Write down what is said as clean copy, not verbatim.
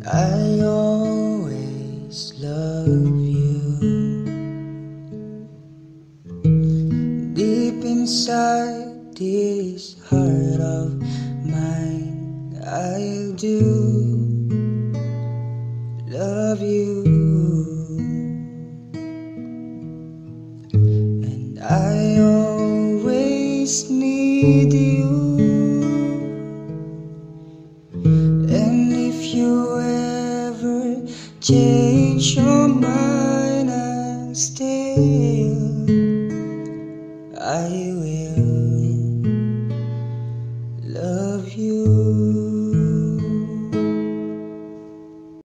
I always love you. Deep inside this heart of mine, I do love you. And I always need you. And if you ever change your mind and stay,